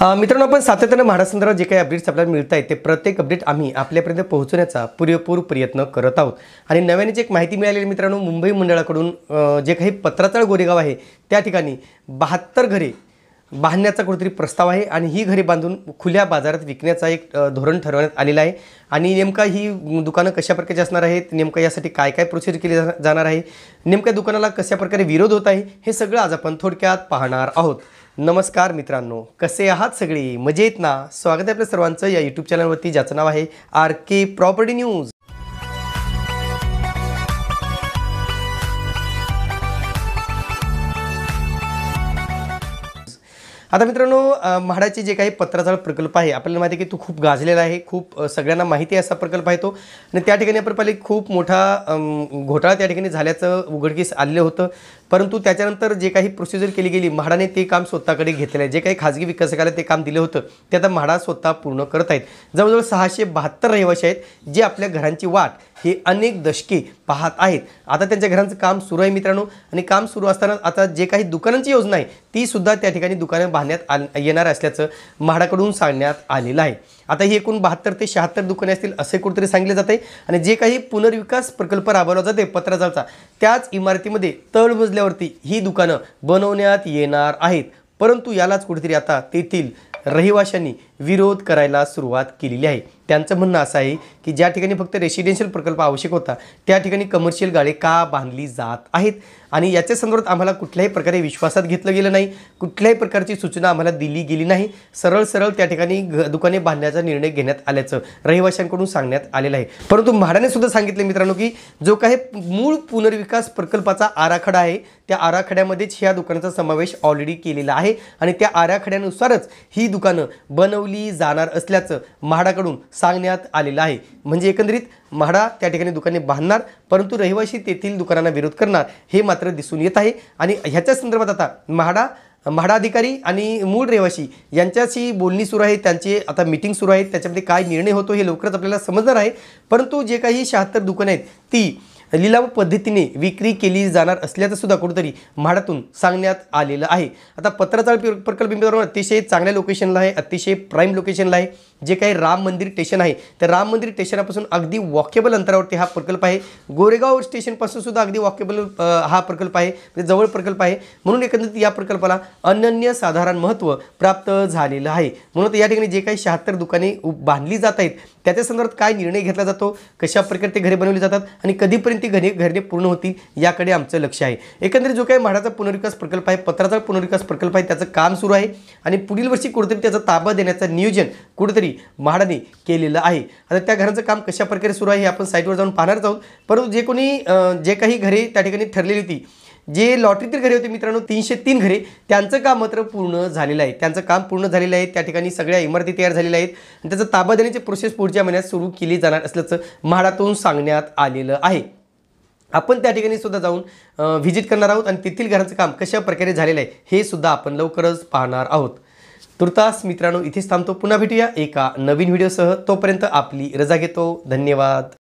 मित्रांनो, आपण सातत्याने म्हाडासंदर्भात जे काही अपडेट्स आपल्याला मिळत आहेत ते प्रत्येक अपडेट आम्ही आपल्यापर्यंत पोहोचवण्याचा पुरेपूर प्रयत्न करत आहोत। आणि नव्यानेच एक माहिती मिळालेली मित्रांनो, मुंबई मंडळाकडून जे काही पत्राचाळ गोरेगाव आहे त्या ठिकाणी 72 घरे बांधण्याचा कुठेतरी प्रस्ताव आहे आणि ही घरे बांधून खुल्या बाजारात विकण्याचा एक धोरण ठरवण्यात आलेला आहे। आणि नेमका ही दुकानं कशा प्रकारची असणार आहेत, नेमका यासाठी काय काय प्रोसिजर केली जाणार आहे, नेमक्या दुकानाला कशा प्रकारे विरोध होत आहे, हे सगळं आज आपण थोडक्यात पाहणार आहोत। नमस्कार मित्रांनो, कसे आहात सगळे? मजेत ना? स्वागत आहे आपल्या सर्वांचं या यूट्यूब चॅनलवरती ज्याचं नाव आहे RK प्रॉपर्टी न्यूज। आता मित्रांनो, म्हाडाचे जे काही पत्राचाळ प्रकल्प आहे आपल्याला माहिती आहे की तो खूप गाजलेला आहे, खूप सगळ्यांना माहिती आहे असा प्रकल्प आहे तो। आणि त्या ठिकाणी आपण पाहिले खूप मोठा घोटाळा त्या ठिकाणी झाल्याचं उघडकीस आलेलं होतं। परंतु त्याच्यानंतर जे काही प्रोसिजर केली गेली, म्हाडाने ते काम स्वतःकडे घेतलेलं आहे। जे काही खाजगी विकासकाला ते काम दिलं होतं ते आता म्हाडा स्वतः पूर्ण करत आहेत। जवळजवळ 672 रहिवासी आहेत जे आपल्या घरांची वाट हे अनेक दशके पाहत आहेत। आता त्यांच्या घरांचं काम सुरू आहे मित्रांनो, आणि काम सुरू असताना आता जे काही दुकानांची योजना आहे ती सुद्धा त्या ठिकाणी दुकानं बांधण्यात येणार असल्याचं म्हाडाकडून सांगण्यात आलेलं आहे। आता ही एकूण 72 ते 76 दुकाने असतील असे कुठेतरी सांगितले जाते। आणि जे काही पुनर्विकास प्रकल्प राबवला जाते पत्राचाळचा, त्याच इमारतीमध्ये तळमजल्यावरती ही दुकानं बनवण्यात येणार आहेत। परंतु यालाच कुठेतरी आता तेथील रहिवाशांनी विरोध करायला सुरुवात केलेली आहे। त्यांचं म्हणणं असं आहे की ज्या ठिकाणी फक्त रेसिडेन्शियल प्रकल्प आवश्यक होता त्या ठिकाणी कमर्शियल गाळे का बांधली जात आहेत, आणि याच्या संदर्भात आम्हाला कुठल्याही प्रकारे विश्वासात घेतलं गेलं नाही, कुठल्याही प्रकारची सूचना आम्हाला दिली गेली नाही। सरळ सरळ त्या ठिकाणी दुकाने बांधण्याचा निर्णय घेण्यात आल्याचं रहिवाशांकडून सांगण्यात आलेलं आहे। परंतु म्हाडाने सुद्धा सांगितले मित्रांनो की जो काही मूळ पुनर्विकास प्रकल्पाचा आराखडा आहे त्या आराखड्यामध्येच ह्या दुकानाचा समावेश ऑलरेडी केलेला आहे आणि त्या आराखड्यानुसारच ही दुकानं बनवली जाणार असल्याचं म्हाडाकडून सांगण्यात आलेलं आहे। म्हणजे एकंदरीत म्हाडा त्या ठिकाणी दुकाने बांधणार, परंतु रहिवासी तेथील दुकानांना विरोध करणार हे मात्र दिसून येत आहे। आणि ह्याच्या संदर्भात आता म्हाडा अधिकारी आणि मूळ रहिवासी यांच्याशी बोलणी सुरू आहे, त्यांची आता मीटिंग सुरू आहे। त्याच्यामध्ये काय निर्णय होतो हे लवकरच आपल्याला समजणार आहे। परंतु जे काही 76 दुकाने आहेत ती लिलाव पद्धतीने विक्री केली जाणार असल्याचं सुद्धा कुठेतरी म्हाडातून सांगण्यात आलेलं आहे। आता पत्राचाळ प्रकल्प मित्रांनो अतिशय चांगल्या लोकेशनला आहे, अतिशय प्राईम लोकेशनला आहे। जे काही राम मंदिर स्टेशन आहे त्या राम मंदिर स्टेशनपासून अगदी वॉकेबल अंतरावरती हा प्रकल्प आहे। गोरेगाव स्टेशनपासून सुद्धा अगदी वॉकेबल हा प्रकल्प आहे, म्हणजे जवळ प्रकल्प आहे। म्हणून एकंदरीत या प्रकल्पाला अनन्यसाधारण महत्त्व प्राप्त झालेलं आहे। म्हणून या ठिकाणी जे काही 76 दुकाने बांधली जात आहेत त्याच्या संदर्भात काय निर्णय घेतला जातो, कशा प्रकारे ते घरे बनवली जातात आणि कधीपर्यंत ती घरे पूर्ण होतील याकडे आमचं लक्ष आहे। एकंदरीत जो काही म्हाडाचा पुनर्विकास प्रकल्प आहे, पत्राचाळ पुनर्विकास प्रकल्प आहे, त्याचं काम सुरू आहे आणि पुढील वर्षी कुठेतरी त्याचा ताबा देण्याचं नियोजन कुठेतरी म्हाडाने केलेलं आहे। आता त्या घरांचं काम कशा प्रकारे सुरू आहे हे आपण साईटवर जाऊन पाहणारच आहोत। परंतु जे काही घरे त्या ठिकाणी ठरलेली होती, जे लॉटरीतील घरे होते मित्रांनो 303 घरे, त्यांचं काम मात्र पूर्ण झालेलं आहे। त्यांचं काम पूर्ण झालेलं आहे, त्या ठिकाणी सगळ्या इमारती तयार झालेल्या आहेत आणि त्याचा ताबा देण्याची प्रोसेस पुढच्या महिन्यात सुरू केली जाणार असल्याचं म्हाडातून सांगण्यात आलेलं आहे। आपण त्या ठिकाणी सुद्धा जाऊन व्हिजिट करणार आहोत आणि तेथील घरांचं काम कशा प्रकारे झालेलं आहे हे सुद्धा आपण लवकरच पाहणार आहोत। तुर्तास मित्रांनो इथेच थांबतो, पुन्हा भेटूया एका नवीन व्हिडिओसह। तोपर्यंत आपली रजा घेतो, धन्यवाद।